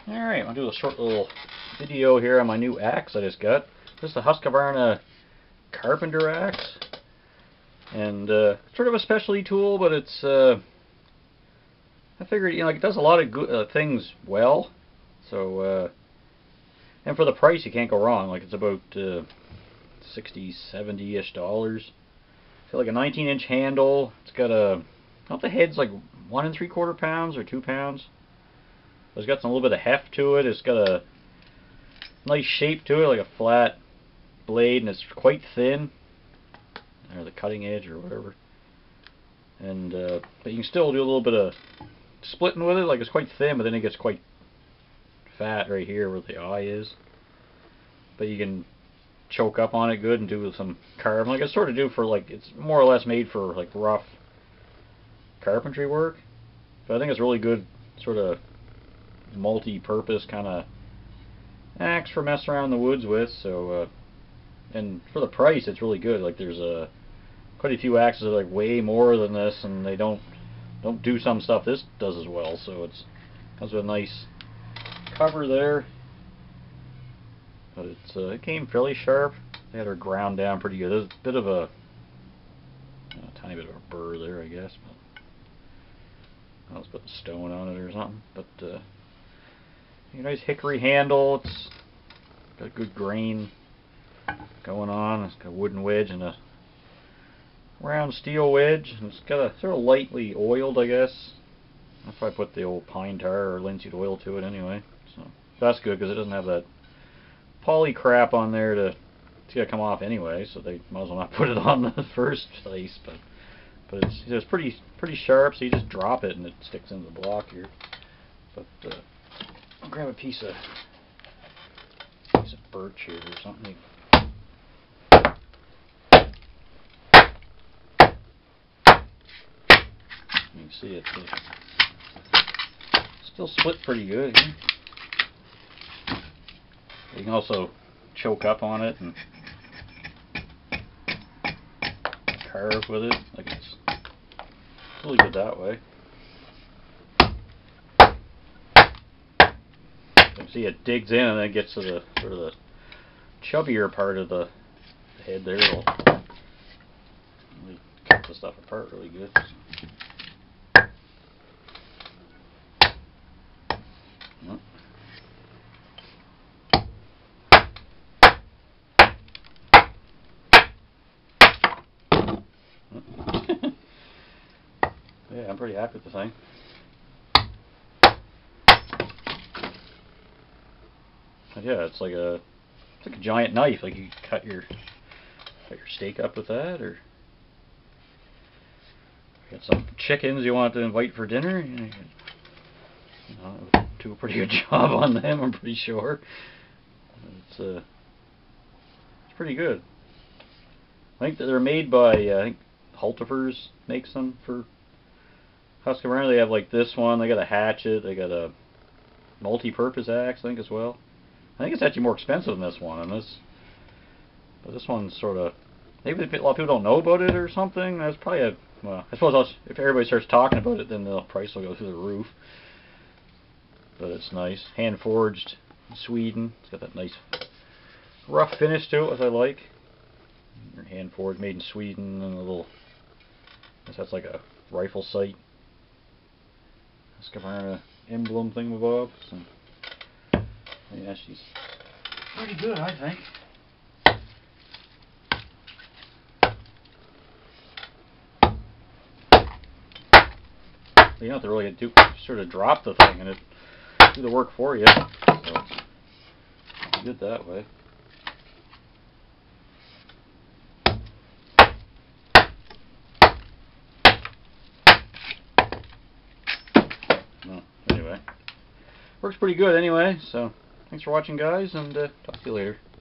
Alright, I'll do a short little video here on my new axe I just got. This is a Husqvarna Carpenter axe. And sort of a specialty tool, but it's, I figured, it does a lot of good things well. So, and for the price, you can't go wrong. Like, it's about $60, $70-ish. It's got like a 19-inch handle. It's got a, I don't know if the head's like 1 3/4 pounds or 2 pounds. It's got some little bit of heft to it. It's got a nice shape to it, like a flat blade, and it's quite thin, or the cutting edge or whatever. And but you can still do a little bit of splitting with it. Like, it's quite thin, but then it gets quite fat right here where the eye is. But you can choke up on it good and do some carving. Like, it's sort of do for, like, it's more or less made for like rough carpentry work. But I think it's really good, sort of multi-purpose kind of axe for messing around in the woods with. So and for the price, it's really good. Like, there's quite a few axes that are like way more than this, and they don't do some stuff this does as well. So it comes with a nice cover there, but it came fairly sharp. They had her ground down pretty good. There's a bit of a tiny bit of a burr there, I guess, but I was putting stone on it or something. But a nice hickory handle. It's got good grain going on. It's got a wooden wedge and a round steel wedge, and it's got a sort of lightly oiled, I guess. I'll probably put the old pine tar or linseed oil to it anyway. So that's good because it doesn't have that poly crap on there to it's gonna come off anyway. So they might as well not put it on the first place. But it's pretty sharp. So you just drop it and it sticks into the block here. But I'll grab a piece of birch here or something. You can see it still split pretty good here. You can also choke up on it and carve with it. Like, it's really good that way. You can see it digs in and then it gets to the sort of the chubbier part of the head there. It'll really cut the stuff apart really good. Yeah, I'm pretty happy with the thing. But yeah, it's like a giant knife. Like, you cut your steak up with that, or got some chickens you want to invite for dinner. You do a pretty good job on them, I'm pretty sure. It's pretty good. I think that they're made by I think Haltifers makes them for Husqvarna. They have like this one. They got a hatchet. They got a multi-purpose axe, I think, as well. I think it's actually more expensive than this one, and but this one's sort of, maybe a lot of people don't know about it or something. That's probably well, I suppose if everybody starts talking about it, then the price will go through the roof. But it's nice, hand forged in Sweden. It's got that nice rough finish to it, as I like. Hand forged, made in Sweden, and a little, I guess that's like a rifle sight Husqvarna emblem thingamabob. So yeah, she's pretty good, I think. You don't have to really sort of drop the thing and it do the work for you. So it's good that way. Well, anyway, works pretty good anyway. So thanks for watching, guys, and talk to you later.